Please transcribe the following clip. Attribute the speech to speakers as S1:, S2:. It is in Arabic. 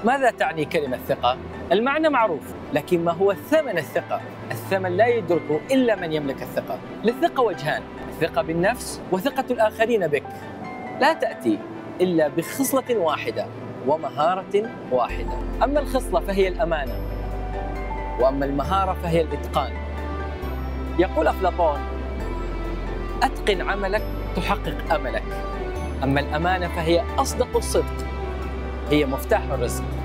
S1: ماذا تعني كلمة ثقة؟ المعنى معروف، لكن ما هو ثمن الثقة؟ الثمن لا يدركه إلا من يملك الثقة. للثقة وجهان، الثقة بالنفس وثقة الآخرين بك. لا تأتي إلا بخصلة واحدة ومهارة واحدة. أما الخصلة فهي الأمانة، وأما المهارة فهي الإتقان. يقول أفلاطون: أتقن عملك تحقق أملك. أما الأمانة فهي أصدق الصدق، هي مفتاح الرزق.